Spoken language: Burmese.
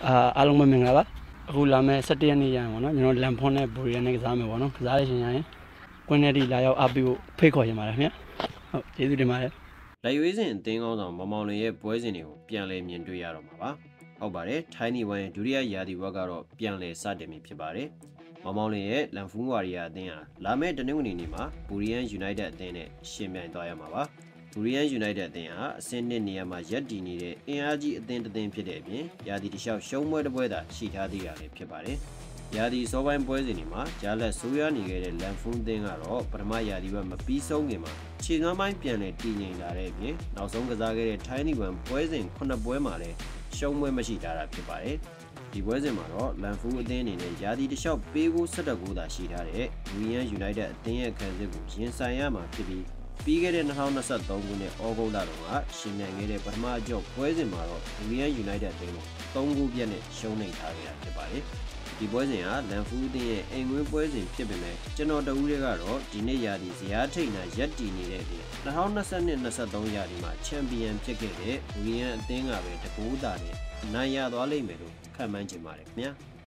အားလုံးပဲမင်္ဂလာပါအခုလာမယ့်17ရက်နေ့ရအောင်နော်ကျွန်တော်လန်ဖွန်နဲ့ဘူရီနဲ့ကစားမယ်ပေါ့နော်ကစားရရှင်ရင်ကွင်းထဲဒီလာရောက်အားပေးဖို့ဖိတ်ခေါ်ရပါတယ်ခင်ဗျဟုတ်ကျေးဇူးတင်ပါတယ်လက်ရွေးစင်အသင်းကောင်းဆောင်မောင်မောင်လွင်ရဲ့ပွဲစဉ်တွေကိုပြန်လည်မြင်တွေ့ရတော့မှာပါဟုတ်ပါတယ်ထိုင်းနီဝမ်ဒုတိယရာသီဝက်ကတော့ပြန်လည်စတင်ပြီဖြစ်ပါတယ်မောင်မောင်လွင်ရဲ့လန်ဖူးဝါရီယာအသင်းဟာလာမယ့်တနင်္ဂနွေနေ့မှာဘူရီယန်ယူနိုက်တက်အသင်းနဲ့ရှင်ပြိုင်သွားရမှာပါဘူရီယန်ယူနိုက်တက်အသင်းဟာအဆင့်1နေရာမှာရပ်တည်နေတဲ့အင်အားကြီးအသင်းတစ်သင်းဖြစ်တဲ့အပြင်ရာသီတစ်လျှောက်ရှုံးပွဲတစ်ပွဲသာရှိထားသေးတာလည်းဖြစ်ပါတယ်ရာသီစောပိုင်းပွဲစဉ်တွေမှာဂျာလက်ဆိုးရနေခဲ့တဲ့လန်ဖူးအသင်းကတော့ပထမရာသီဝက်မပြီးဆုံးခင်မှာခြေစွမ်းပိုင်းပြန်လည်တည်ငြိမ်လာတဲ့အပြင်နောက်ဆုံးကစားခဲ့တဲ့ထိုင်းနီဝမ်ပွဲစဉ်9ပွဲမှာလည်းရှုံးပွဲမရှိတာဖြစ်ပါတယ်ဒီပွဲစဉ်မှာတော့လန်ဖူးအသင်းအနေနဲ့ရာသီတစ်လျှောက်ပေးကို17ဂိုးသာရှိထားတဲ့ဘူရီယန်ယူနိုက်တက်အသင်းရဲ့ခံစစ်ကိုရင်ဆိုင်ရမှာဖြစ်ပြီးခဲ့တဲ့2023ခုနှစ်ဩဂုတ်လတုန်းကရှင်ပြိုင်ခဲ့တဲ့ပထမအကျော့ပွဲစဉ်မှာတော့ဘူရီယန်ယူနိုက်တက်အသင်းကို3ဂိုးပြတ်နဲ့ရှုံးနိမ့်ထားခဲ့တာဖြစ်ပါတယ်ဒီပွဲစဉ်ဟာလန်ဖူးအသင်းရဲ့အိမ်ဝင်းပွဲစဉ်ဖြစ်ပေမဲ့ကျွန်တော်တဦးတည်းကတော့ဒီနေ့ရာသီဇယားထိပ်နာရပ်တည်နေတဲ့အပြင်2022-23ရာသီမှာချန်ပီယံဖြစ်ခဲ့တဲ့ဘူရီယန်အသင်းကပဲတကူးတာနဲ့နိုင်ရသွားလိမ့်မယ်လို့ခန့်မှန်းချင်ပါတယ်ခင်ဗျာ